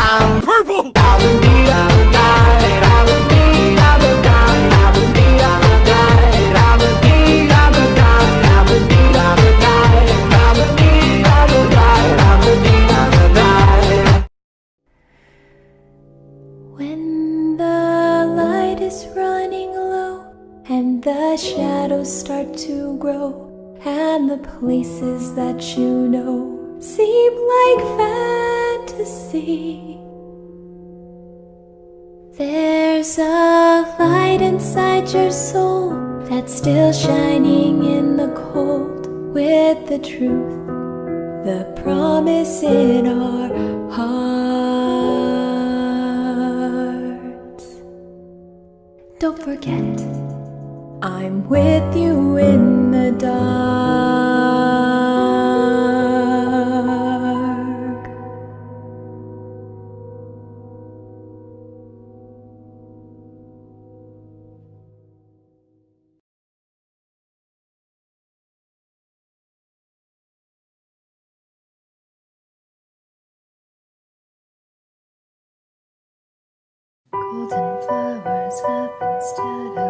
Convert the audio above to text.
Purple! When the light is running low and the shadows start to grow, and the places that you know seem like fantasy, there's a light inside your soul that's still shining in the cold, with the truth, the promise in our hearts. Don't forget it, I'm with you in the dark. Golden flowers up instead of